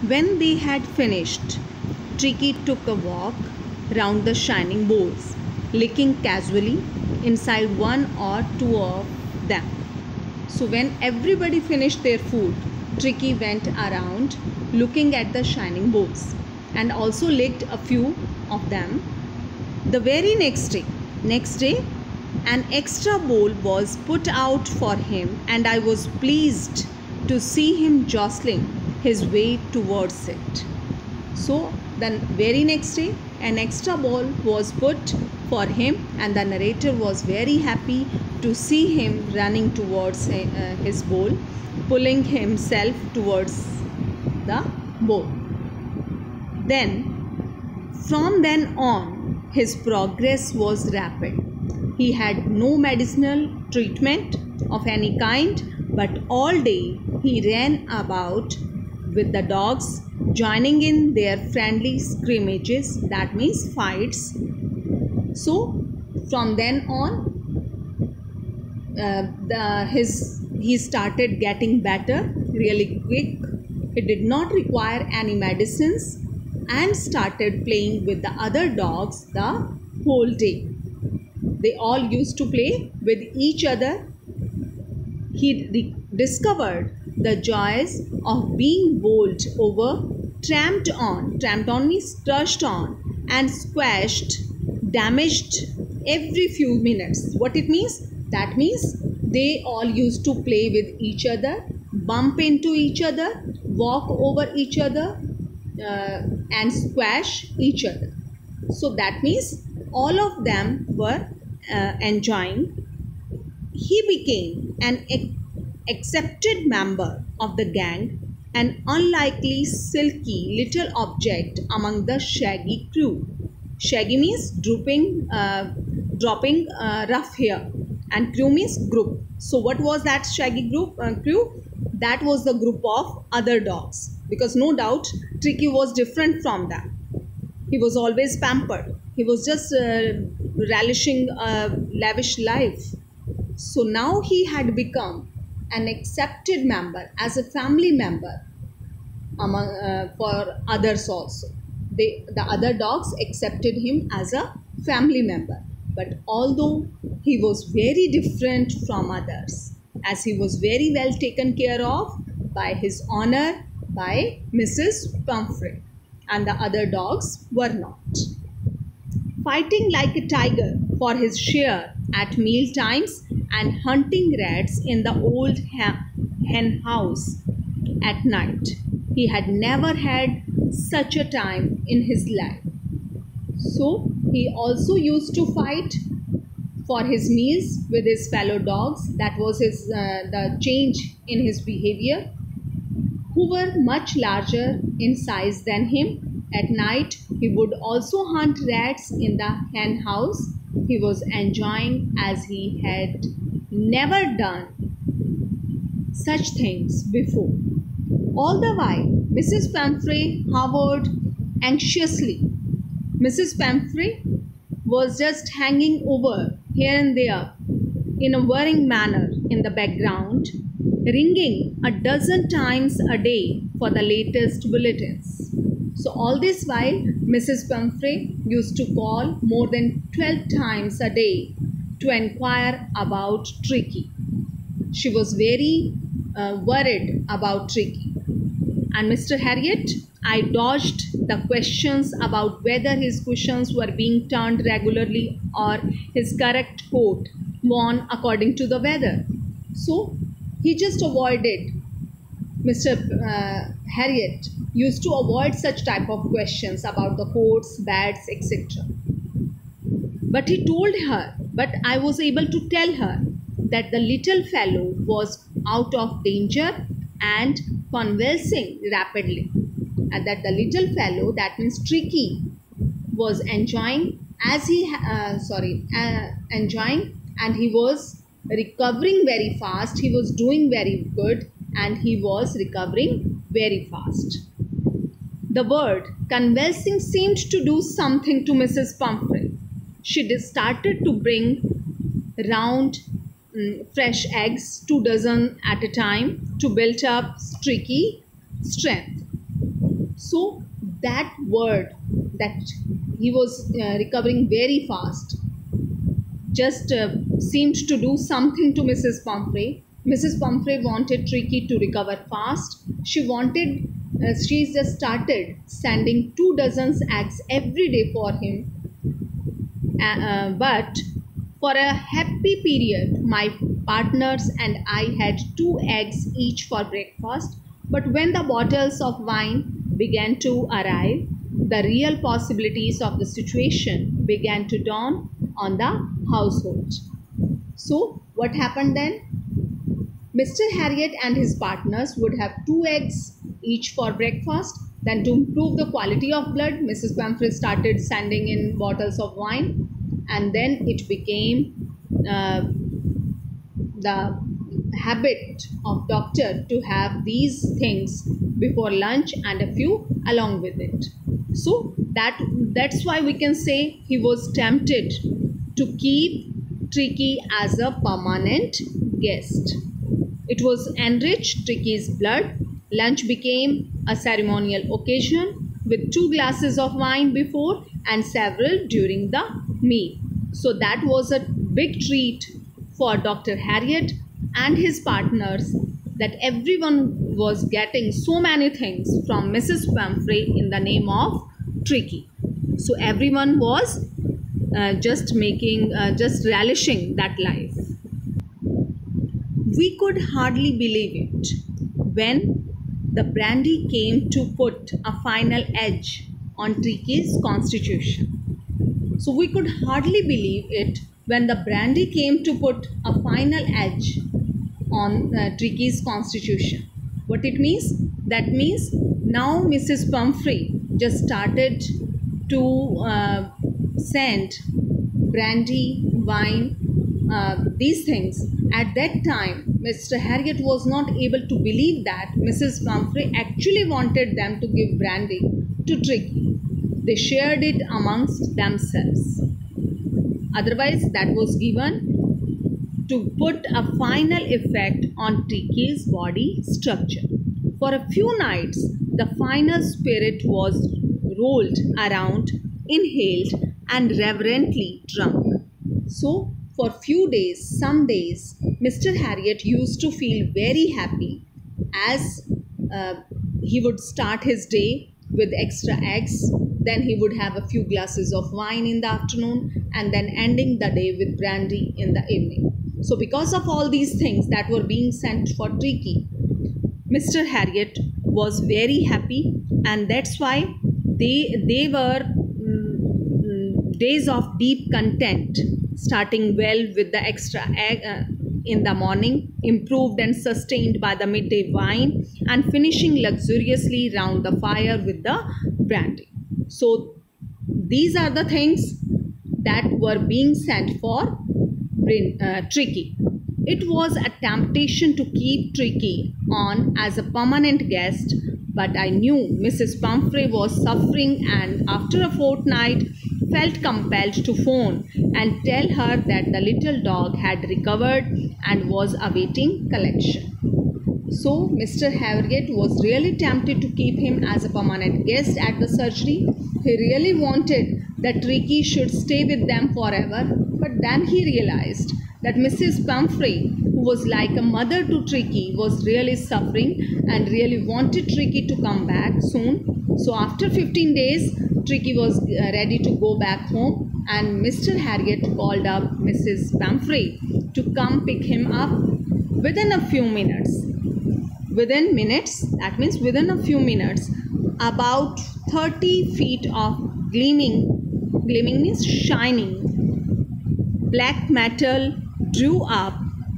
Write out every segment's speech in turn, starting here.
When they had finished, Tricky took a walk round the shining bowls, licking casually inside one or two of them. So when everybody finished their food, Tricky went around looking at the shining bowls and also licked a few of them. The very next day, an extra bowl was put out for him, and I was pleased to see him jostling his way towards it. So the very next day, an extra bowl was put for him, and the narrator was very happy to see him running towards his bowl, pulling himself towards the bowl. From then on, his progress was rapid. He had no medicinal treatment of any kind, but all day he ran about with the dogs, joining in their friendly scrimmages, that means fights. So from then on, he started getting better really quick. He did not require any medicines and started playing with the other dogs the whole day. They all used to play with each other. He discovered the joys of being bowled over, tramped on means touched on, and squashed, damaged every few minutes. What it means? That means they all used to play with each other, bump into each other, walk over each other, and squash each other. So that means all of them were enjoying. He became an accepted member of the gang, an unlikely silky little object among the shaggy crew. Shaggy means dropping rough hair, and crew means group. So what was that shaggy crew? That was the group of other dogs, because no doubt Tricky was different from them. He was always pampered. He was just relishing a lavish life. So now he had become an accepted member, as a family member among for others also. The other dogs accepted him as a family member. But although he was very different from others, as he was very well taken care of by his owner, by Mrs. Pumphrey, and the other dogs were not. Fighting like a tiger for his share at meal times and hunting rats in the old hen house at night. He had never had such a time in his life. So he also used to fight for his meals with his fellow dogs. That was the change in his behavior, who were much larger in size than him. At night, he would also hunt rats in the hen house. He was enjoying as he had never done such things before. All the while, Mrs. Pumphrey hovered anxiously. Mrs. Pumphrey was just hanging over here and there in a worrying manner in the background, ringing a dozen times a day for the latest bulletins. So all this while, Mrs. Pumphrey used to call more than 12 times a day to inquire about Tricky. She was very worried about Tricky. And Mr. Harriet, I dodged the questions about whether his cushions were being turned regularly or his correct coat worn according to the weather. So he just avoided. Mr. Harriet used to avoid such type of questions about the coats, beds, etc. But I was able to tell her that the little fellow was out of danger and convalescing rapidly, and that the little fellow, that means Tricky, was enjoying and he was recovering very fast. He was doing very good and he was recovering very fast. The word convalescing seemed to do something to Mrs. Pumphrey. She started to bring round fresh eggs, 2 dozen at a time, to build up Tricky strength. So that word that he was recovering very fast just seemed to do something to Mrs. Pumphrey. Mrs. Pumphrey wanted Tricky to recover fast. She just started sending 24 eggs every day for him. But for a happy period, my partners and I had 2 eggs each for breakfast. But when the bottles of wine began to arrive, the real possibilities of the situation began to dawn on the household. So, what happened then? Mr. Harriet and his partners would have 2 eggs each for breakfast. Then, to improve the quality of blood, Mrs. Pumphrey started sending in bottles of wine, and then it became the habit of doctor to have these things before lunch and a few along with it. So that's why we can say he was tempted to keep Tricky as a permanent guest. It was enriched Tricky's blood. Lunch became a ceremonial occasion with 2 glasses of wine before and several during the meal. So that was a big treat for Dr. Harriet and his partners, that everyone was getting so many things from Mrs. Pumphrey in the name of Tricky. So everyone was just relishing that life. We could hardly believe it when the brandy came to put a final edge on Tricky's constitution. So we could hardly believe it when the brandy came to put a final edge on Tricky's constitution. What it means? That means now Mrs. Pumphrey just started to send brandy, wine, these things. At that time, Mr. Harriet was not able to believe that Mrs. Pumphrey actually wanted them to give brandy to Tricky. They shared it amongst themselves. Otherwise, that was given to put a final effect on Tricky's body structure. For a few nights, the final spirit was rolled around, inhaled, and reverently drunk. So, for few days, some days, Mr. Harriet used to feel very happy as he would start his day with extra eggs. Then he would have a few glasses of wine in the afternoon, and then ending the day with brandy in the evening. So because of all these things that were being sent for Tricky, Mr. Harriet was very happy, and that's why they were days of deep content, starting well with the extra egg in the morning, improved and sustained by the midday wine, and finishing luxuriously round the fire with the brandy. So these are the things that were being sent for Tricky. It was a temptation to keep Tricky on as a permanent guest, but I knew Mrs. Pumphrey was suffering, and after a fortnight felt compelled to phone and tell her that the little dog had recovered and was awaiting collection. So Mr. Harriet was really tempted to keep him as a permanent guest at the surgery. He really wanted that Tricky should stay with them forever, but then he realized that Mrs. Pumphrey, who was like a mother to Tricky, was really suffering and really wanted Tricky to come back soon. So after 15 days, Tricky was ready to go back home, and Mr. Harriet called up Mrs. Pumphrey to come pick him up within a few minutes. That means within a few minutes, about 30 feet of gleaming means shining, black metal drew up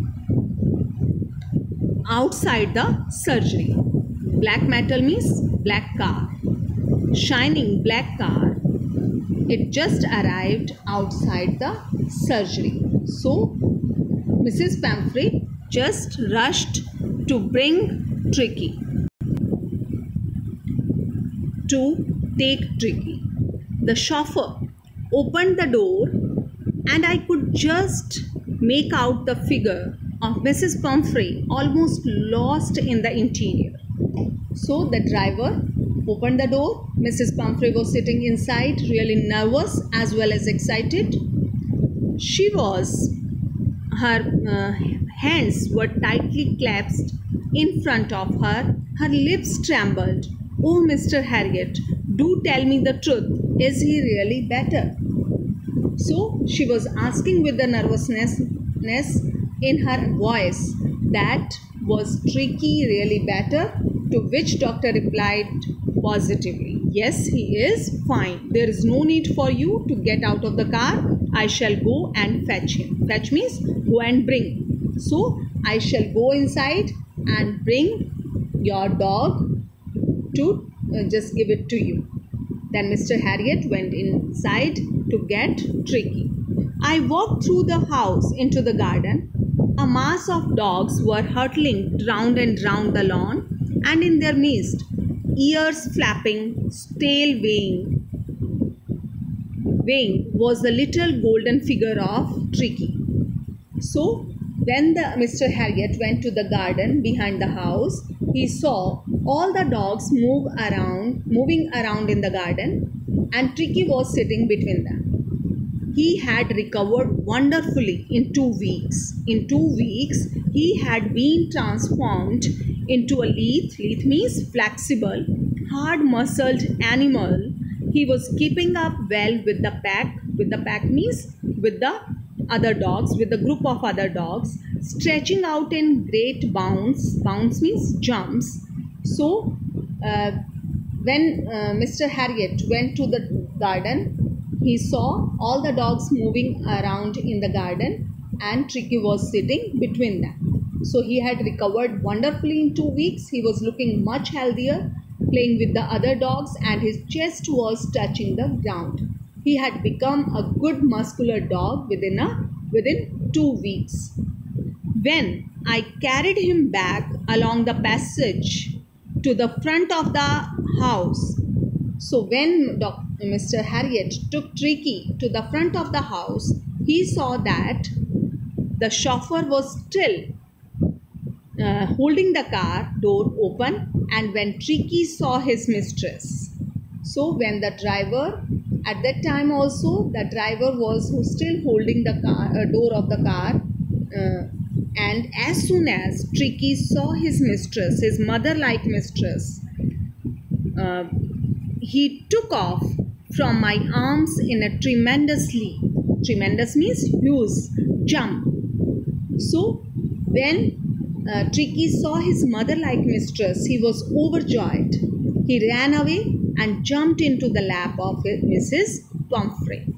outside the surgery. Black metal means black car. Shining black car. It just arrived outside the surgery. So Mrs. Pumphrey just rushed to bring Tricky, to take Tricky. The chauffeur opened the door, and I could just make out the figure of Mrs. Pumphrey almost lost in the interior. So the driver opened the door. Mrs. Pumphrey was sitting inside, really nervous as well as excited. She was, her hands were tightly clasped in front of her. Her lips trembled. "Oh, Mr. Harriet, do tell me the truth. Is he really better?" So she was asking with the nervousness in her voice that was Tricky really better? To which doctor replied positively, "Yes, he is fine. There is no need for you to get out of the car. I shall go and fetch him." Fetch means go and bring. So I shall go inside and bring your dog to just give it to you. Then Mr. Harriet went inside to get Tricky. I walked through the house into the garden. A mass of dogs were hurtling round and round the lawn, and in their midst, ears flapping, tail waving, was the little golden figure of Tricky. So when Mr. Harriet went to the garden behind the house, he saw all the dogs moving around in the garden, and Tricky was sitting between them. He had recovered wonderfully in 2 weeks. In 2 weeks, he had been transformed into a lithe. Lithe means flexible, hard-muscled animal. He was keeping up well with the pack. With the pack means with the other dogs, with the group of other dogs, stretching out in great bounds. Bounds means jumps. So, when Mr. Harriet went to the garden, he saw all the dogs moving around in the garden, and Tricky was sitting between them. So he had recovered wonderfully in 2 weeks. He was looking much healthier, playing with the other dogs, and his chest was touching the ground. He had become a good muscular dog within 2 weeks. When I carried him back along the passage to the front of the house, so when Mr. Harriet took Tricky to the front of the house, he saw that the chauffeur was still holding the car door open, and when Tricky saw his mistress. So when the driver, at that time also, the driver was still holding the door of the car, and as soon as Tricky saw his mistress, his mother-like mistress, he took off from my arms in a tremendous means huge jump. So when Tricky saw his mother-like mistress, he was overjoyed. He ran away and jumped into the lap of Mrs. Pumphrey.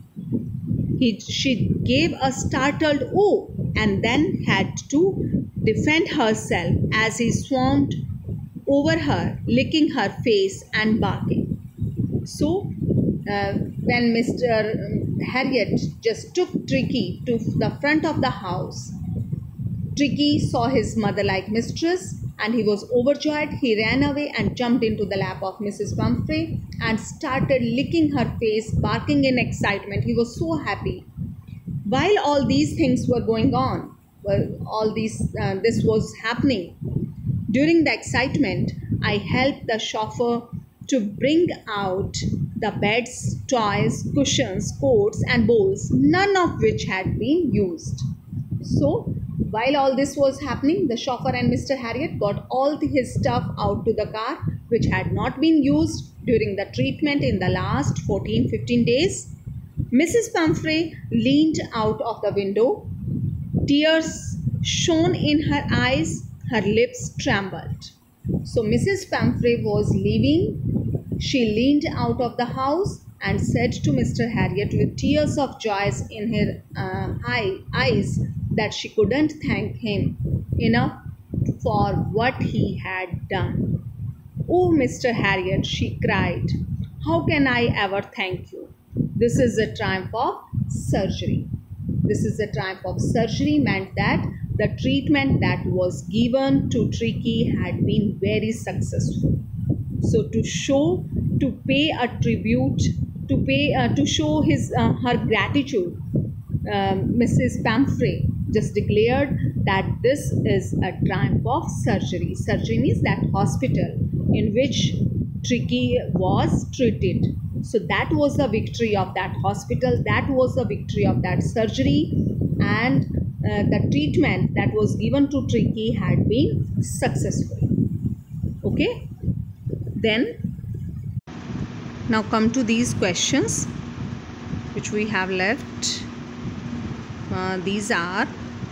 She gave a startled "oh" and then had to defend herself as he swarmed over her, licking her face and barking. So when Mr. Harriet just took Tricky to the front of the house, Tricky saw his mother-like mistress and he was overjoyed. He ran away and jumped into the lap of Mrs. Pumphrey and started licking her face, barking in excitement. He was so happy. While all these things were going on, this was happening, during the excitement, I helped the chauffeur to bring out the beds, toys, cushions, coats and bowls, none of which had been used. So, while all this was happening, the chauffeur and Mr. Harriet got all his stuff out to the car, which had not been used during the treatment in the last 14-15 days. Mrs. Pumphrey leaned out of the window. Tears shone in her eyes. Her lips trembled. So Mrs. Pumphrey was leaving. She leaned out of the house and said to Mr. Harriet with tears of joy in her eyes that she couldn't thank him enough for what he had done. "Oh, Mr. Harriet," she cried, "how can I ever thank you? This is a triumph of surgery." This is a triumph of surgery meant that the treatment that was given to Tricky had been very successful. So to pay a tribute, to show her gratitude, Mrs. Pumphrey just declared that this is a triumph of surgery. Surgery means that hospital in which Tricky was treated. So that was the victory of that hospital, that was the victory of that surgery, and the treatment that was given to Tricky had been successful. Okay, then now come to these questions which we have left. These are,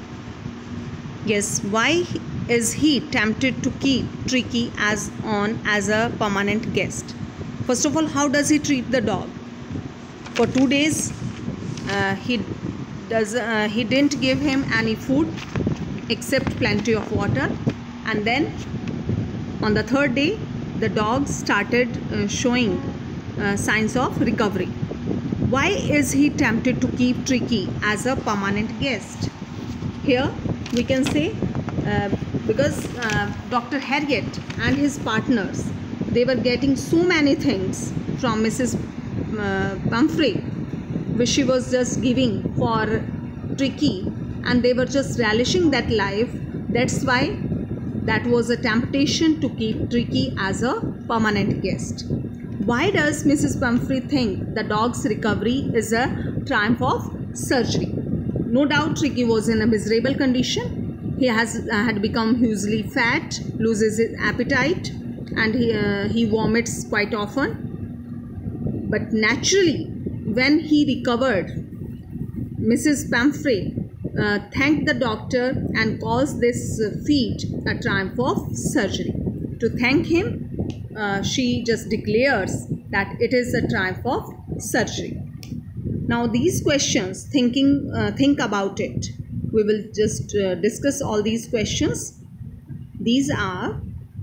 yes, why is he tempted to keep Tricky as a permanent guest? First of all, how does he treat the dog? For 2 days, he didn't give him any food except plenty of water, and then on the 3rd day, the dog started showing signs of recovery. Why is he tempted to keep Tricky as a permanent guest? Here we can say because Dr. Harriet and his partners, they were getting so many things from Mrs. Pumphrey, which she was just giving for Tricky, and they were just relishing that life. That's why that was a temptation to keep Tricky as a permanent guest. Why does Mrs. Pumphrey think the dog's recovery is a triumph of surgery? No doubt Tricky was in a miserable condition. He had become hugely fat, loses his appetite, and he vomits quite often. But naturally, when he recovered, Mrs. Pumphrey thanked the doctor and calls this feat a triumph of surgery. To thank him, she just declares that it is a triumph of surgery. Now these questions, think about it. We will just discuss all these questions. These are,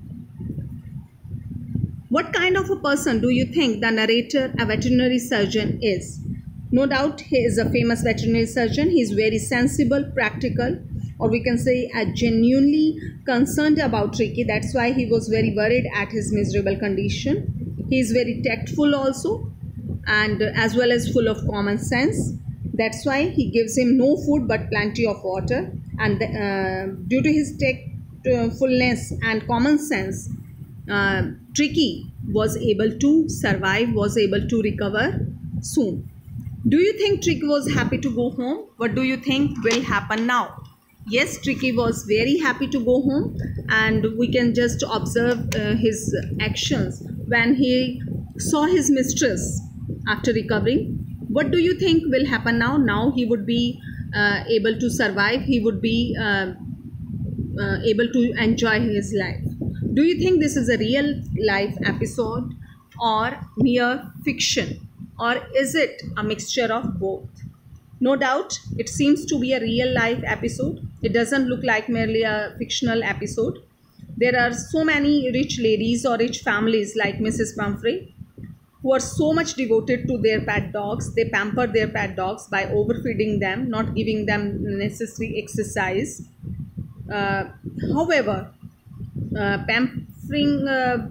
what kind of a person do you think the narrator, a veterinary surgeon, is? No doubt he is a famous veterinary surgeon. He is very sensible, practical, or we can say genuinely concerned about Tricky. That's why he was very worried at his miserable condition. He is very tactful also, and as well as full of common sense. That's why he gives him no food but plenty of water, and due to his tactfulness and common sense, Tricky was able to survive, was able to recover soon. Do you think Tricky was happy to go home? What do you think will happen now? Yes, Tricky was very happy to go home, and we can just observe his actions when he saw his mistress after recovering. What do you think will happen now? Now he would be able to survive. He would be able to enjoy his life. Do you think this is a real life episode or mere fiction? Or is it a mixture of both? No doubt, it seems to be a real life episode. It doesn't look like merely a fictional episode. There are so many rich ladies or rich families like Mrs. Pumphrey who are so much devoted to their pet dogs. They pamper their pet dogs by overfeeding them, not giving them necessary exercise. However, pampering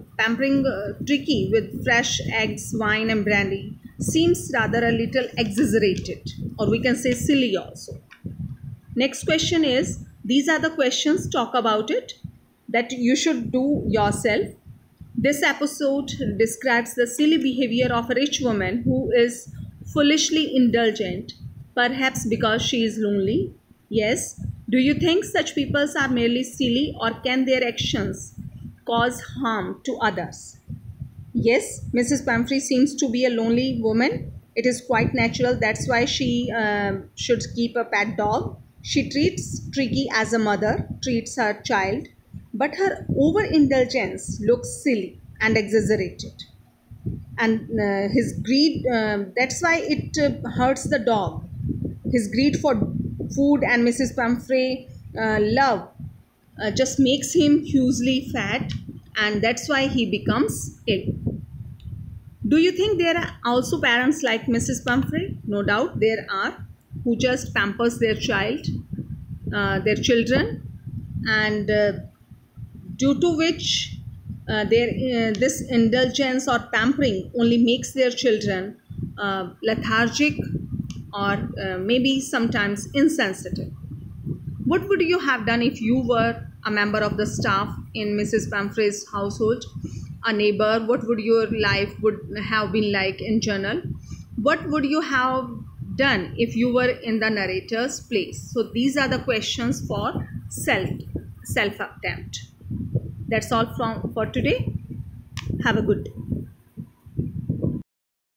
Tricky with fresh eggs, wine and brandy seems rather a little exaggerated, or we can say silly also. Next question is, these are the questions, talk about it, that you should do yourself. This episode describes the silly behavior of a rich woman who is foolishly indulgent, perhaps because she is lonely. Yes, do you think such people are merely silly, or can their actions cause harm to others? Yes, Mrs. Pumphrey seems to be a lonely woman. It is quite natural. That's why she should keep a pet dog. She treats Tricky as a mother, treats her child. But her overindulgence looks silly and exaggerated. And his greed, that's why it hurts the dog. His greed for food and Mrs. Pumphrey love just makes him hugely fat, and that's why he becomes ill. Do you think there are also parents like Mrs. Pumphrey? No doubt there are, who just pampers their children, and due to which this indulgence or pampering only makes their children lethargic, or maybe sometimes insensitive. What would you have done if you were a member of the staff in Mrs. Pumphrey's household? a neighbor? What would your life would have been like in journal? What would you have done if you were in the narrator's place? So these are the questions for self attempt. That's all for today. Have a good day.